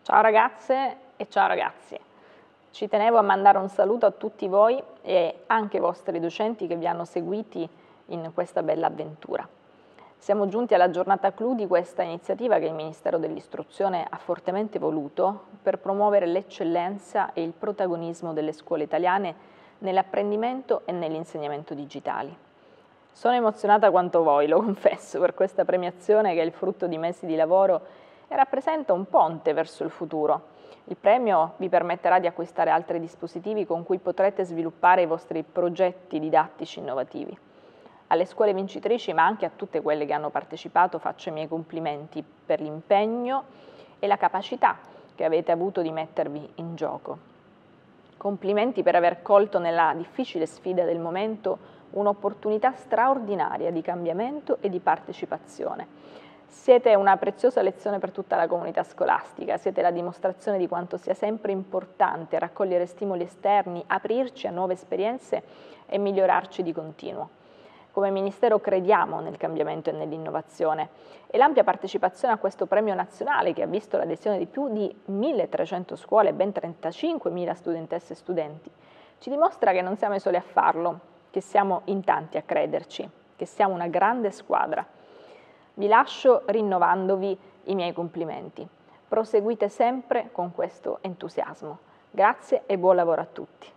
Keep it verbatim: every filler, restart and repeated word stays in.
Ciao ragazze e ciao ragazzi, ci tenevo a mandare un saluto a tutti voi e anche ai vostri docenti che vi hanno seguiti in questa bella avventura. Siamo giunti alla giornata clou di questa iniziativa che il Ministero dell'Istruzione ha fortemente voluto per promuovere l'eccellenza e il protagonismo delle scuole italiane nell'apprendimento e nell'insegnamento digitali. Sono emozionata quanto voi, lo confesso, per questa premiazione che è il frutto di mesi di lavoro e rappresenta un ponte verso il futuro. Il premio vi permetterà di acquistare altri dispositivi con cui potrete sviluppare i vostri progetti didattici innovativi. Alle scuole vincitrici, ma anche a tutte quelle che hanno partecipato, faccio i miei complimenti per l'impegno e la capacità che avete avuto di mettervi in gioco. Complimenti per aver colto nella difficile sfida del momento un'opportunità straordinaria di cambiamento e di partecipazione. Siete una preziosa lezione per tutta la comunità scolastica, siete la dimostrazione di quanto sia sempre importante raccogliere stimoli esterni, aprirci a nuove esperienze e migliorarci di continuo. Come Ministero crediamo nel cambiamento e nell'innovazione e l'ampia partecipazione a questo premio nazionale, che ha visto l'adesione di più di milletrecento scuole e ben trentacinquemila studentesse e studenti, ci dimostra che non siamo i soli a farlo, che siamo in tanti a crederci, che siamo una grande squadra. Vi lascio rinnovandovi i miei complimenti. Proseguite sempre con questo entusiasmo. Grazie e buon lavoro a tutti.